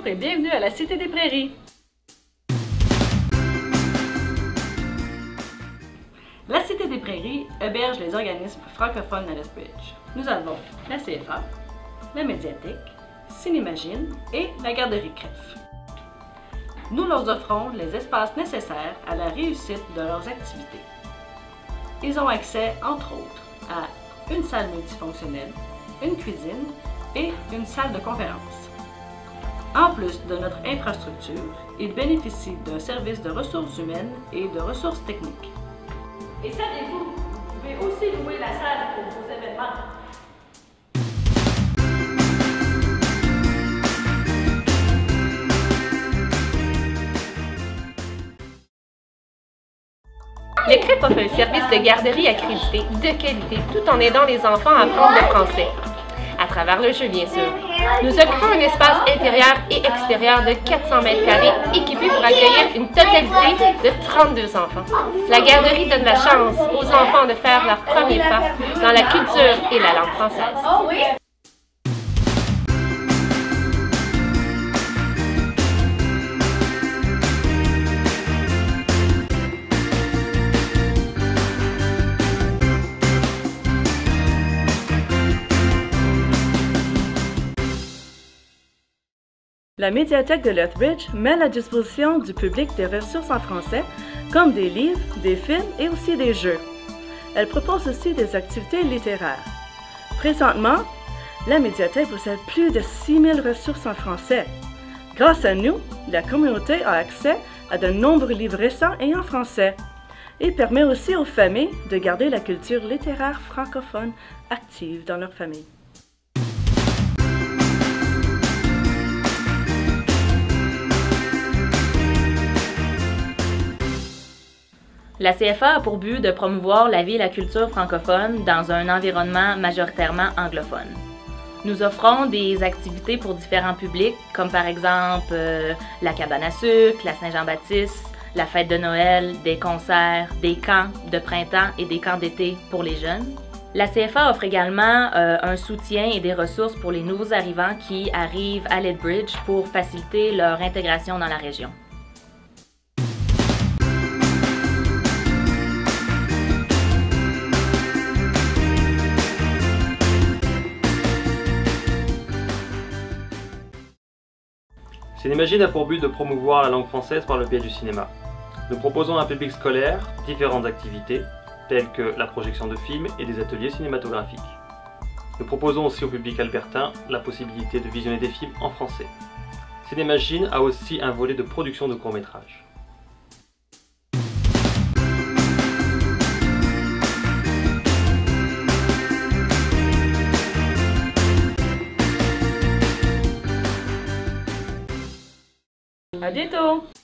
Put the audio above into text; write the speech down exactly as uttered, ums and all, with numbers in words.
et bienvenue à la Cité des Prairies. La Cité des Prairies héberge les organismes francophones de Lethbridge. Nous avons la C F A, la médiathèque, Cinémagine et la garderie Crève. Nous leur offrons les espaces nécessaires à la réussite de leurs activités. Ils ont accès, entre autres, à une salle multifonctionnelle, une cuisine et une salle de conférence. En plus de notre infrastructure, ils bénéficient d'un service de ressources humaines et de ressources techniques. Et savez-vous, vous pouvez aussi louer la salle pour vos événements. Le Crêpe offre un service de garderie accrédité de qualité tout en aidant les enfants à apprendre le français. À travers le jeu, bien sûr. Nous occupons un espace intérieur et extérieur de quatre cents mètres carrés équipé pour accueillir une totalité de trente-deux enfants. La garderie donne la chance aux enfants de faire leur premier pas dans la culture et la langue française. La médiathèque de Lethbridge met à la disposition du public des ressources en français, comme des livres, des films et aussi des jeux. Elle propose aussi des activités littéraires. Présentement, la médiathèque possède plus de six mille ressources en français. Grâce à nous, la communauté a accès à de nombreux livres récents et en français, et permet aussi aux familles de garder la culture littéraire francophone active dans leur famille. La C F A a pour but de promouvoir la vie et la culture francophone dans un environnement majoritairement anglophone. Nous offrons des activités pour différents publics, comme par exemple euh, la cabane à sucre, la Saint-Jean-Baptiste, la fête de Noël, des concerts, des camps de printemps et des camps d'été pour les jeunes. La C F A offre également euh, un soutien et des ressources pour les nouveaux arrivants qui arrivent à Lethbridge pour faciliter leur intégration dans la région. Cinémagine a pour but de promouvoir la langue française par le biais du cinéma. Nous proposons à un public scolaire différentes activités, telles que la projection de films et des ateliers cinématographiques. Nous proposons aussi au public albertain la possibilité de visionner des films en français. Cinémagine a aussi un volet de production de courts-métrages. À bientôt!